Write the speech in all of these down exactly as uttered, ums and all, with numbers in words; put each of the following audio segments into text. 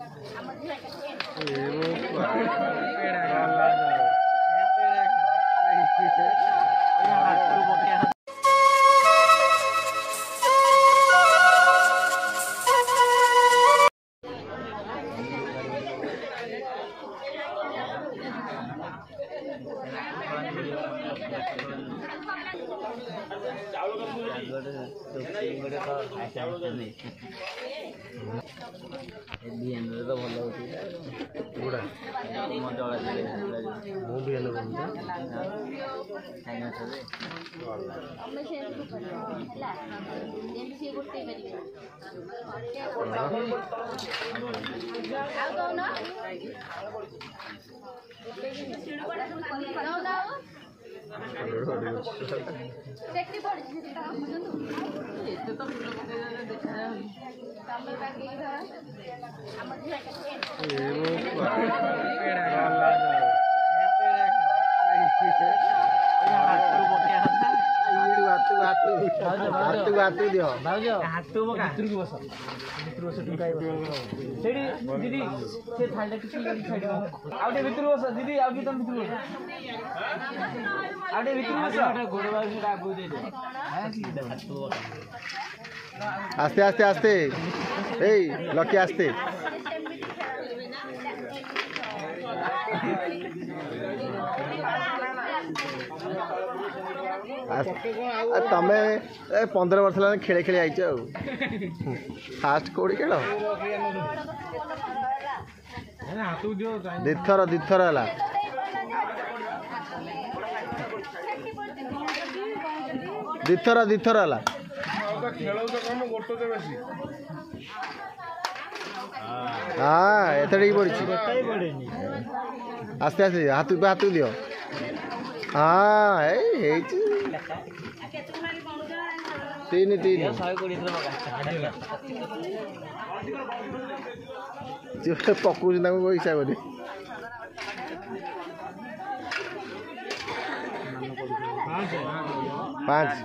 तो भल गुड़ा दीदी से थाली किसी आउटे भितर बस दीदी आउटे तुम भितर बस आउटे भितर बस गोड़वा से आगु दे दे आस्ते आस्ते आस्ते ए लकी आस्ते तमे पंद्रह वर्ष लगे खेले खेले आई फास्ट कौड़ी खेल दिथर दिथर है दिथर दिथर है हाँ एथड़ी पड़ी आस्ते आस्ते हाथ पे हाथ दियो हाँ है तीन तीन पकड़ हिसाब से पाँच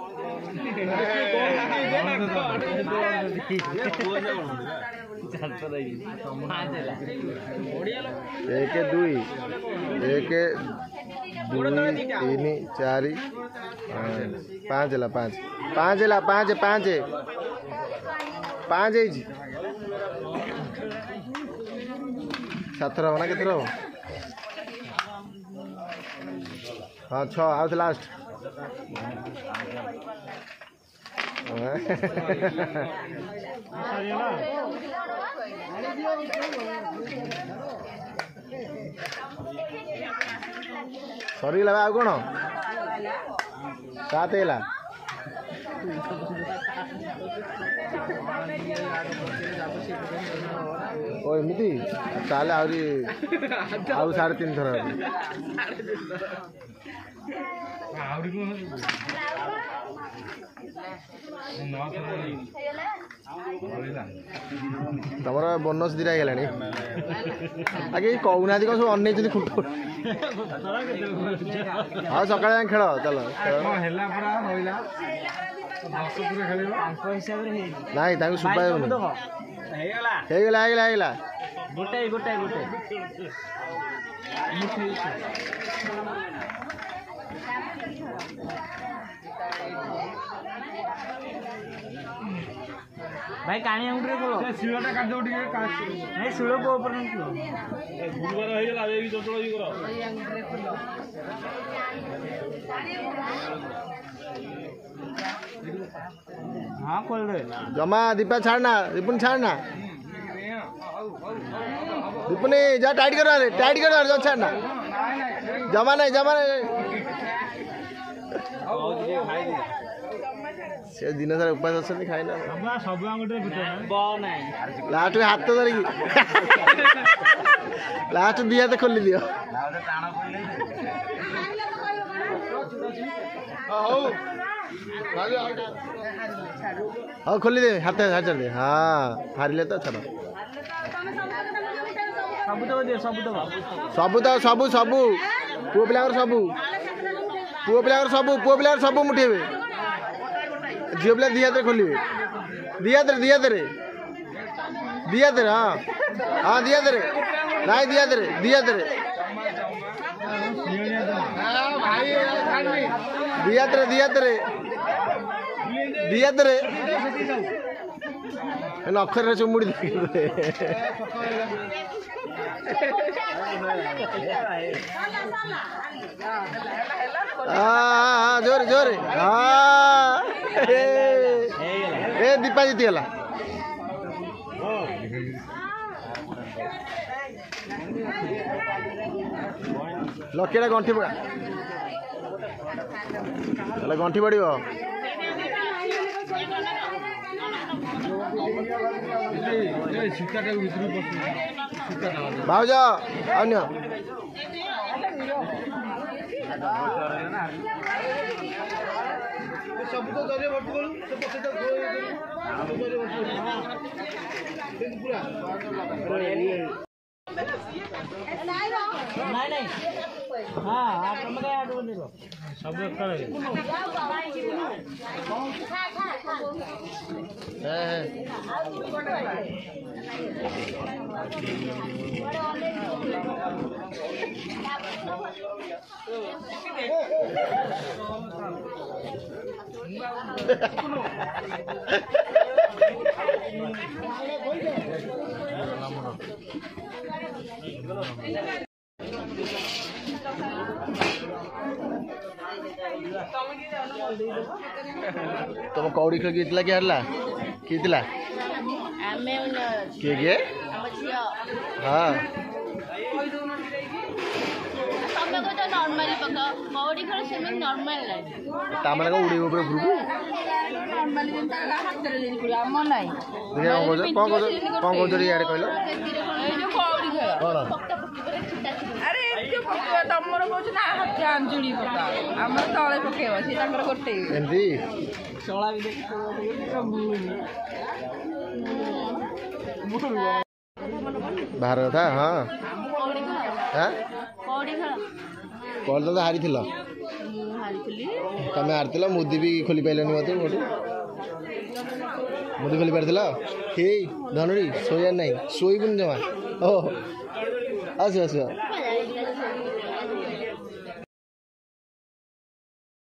एक दुई एक दुई तीन चार पाँच है पाँच पाँच है पाँच पाँच पाँच सात रहा ना केत हाँ छ आउ लास्ट सरीगला आ कौन सात है ओ एमती ताले आहरी आउ साढ़े तीन थर तमर बोनस दिरा है आगे कहूना कौन सब अन खुट हाँ सका खेल चल ना सुबा गोटे गोटे गोटे भाई कानी अंगुरे को से शिळटा काट दो टिके नहीं शिळ को ऊपर नहीं लो गुरुवार होई गेला ए भी चोटो ही करो भाई अंगुरे को हां खोल दे जमा दीपा छाड़ना दीपुन छाड़ना दीपुनी जा टाइट करो रे टाइट करो जा छाड़ना जमा नहीं जमा नहीं से दिन सारा उपास अच्छे खाई ना सब लास्ट हाथ तो धरिकी लास्ट दी हाथ खोली दियो हाँ खोली दे हाथ हाथ दे हाँ हारिले तो छाड़ सबू तो सबू सबू पुओ पिला सबू पुओ पिला सबू पुओ पिला सबू मुठेबे झील पिला दी हाथ खोलिए दी हाथ दी हाथ दी हाथ हाँ हाँ दिया तेरे नहीं दिया तेरे दिया तेरे दिया तेरे दिया तेरे दिया तेरे अक्षर चुमुड़ी हाँ जोरे जोरे हाँ ए दीपा जीती गला लकीटा गंठी पड़ा गंठी पड़ भाज अन्य सब तो दरे भर्ती करू तो पछे तो दरे पूरा नहीं नहीं हां आप मगे आड बने रो सब करे तुम कौड़ी खेल कितला क्या हरला कितला आमे उन के के हम छियो हां तमे को तो नॉर्मली पका कौड़ी खेल से नॉर्मल लाइक तामला को उड़ी ऊपर फुरबू नॉर्मली जेंता हाथ रे लेनी पुरा हम नाही देखा कोन कोन कोन कोन कोन जोड़ी यार कहलो ए जो कौड़ी खेल कोन अरे एतो पका तमरो कहछ ना हाथ अंजुली पका हमर तळे पकेवा से तांकर गोटे एंदी सोळा भी देख बाहर था हां हां कौड़ी खेल कॉल तो हारी थिला मु हारी थली तमे हारतिला मुदी भी खोली पाइलनी मते मोटी मुदी खोली पारतिला हे धनुरी सोया नहीं सोई बुन जमा ओ आस आस